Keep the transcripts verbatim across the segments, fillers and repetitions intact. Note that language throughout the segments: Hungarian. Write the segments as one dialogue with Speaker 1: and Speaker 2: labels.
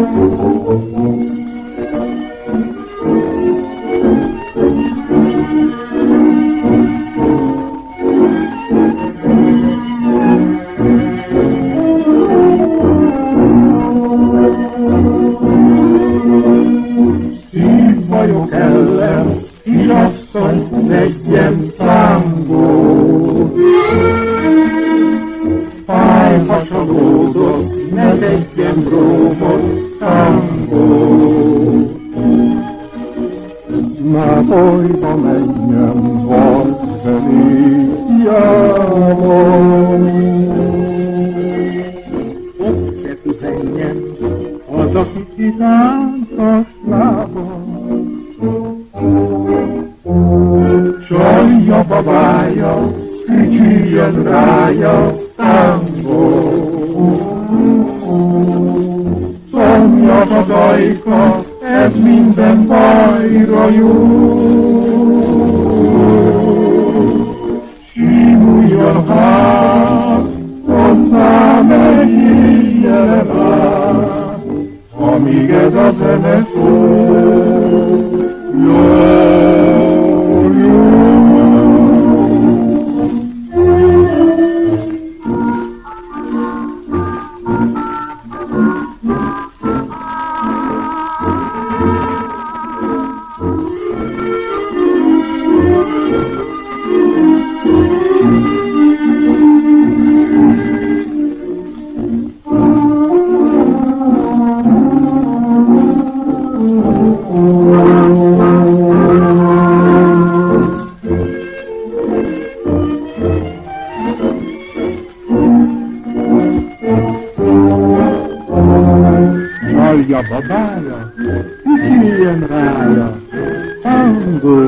Speaker 1: Szívbajok ellen, kisasszony, szedjen tángót. Fájhasadódott, ne szedjen brómot, tángót. Nápolyba menjen, Valszeniában. Ott se pihenjen, az, aki kiláncas lábon. Csalja babája, ügyüljön rája, tángó. Szomja vadajka, ez minden bajra jó. Simuljon hát, hozzám egy éjjel át, amíg ez a zene szól. Jó, jó. Csalja babája, ügyüljön rája, tángó.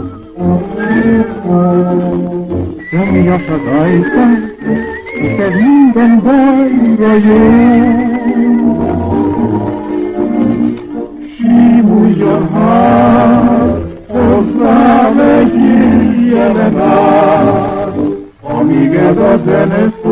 Speaker 1: Szomjas az ajka, és ez minden bajra jó. Simuljon hát, hozzám egy éjjelen át, amíg ez a zene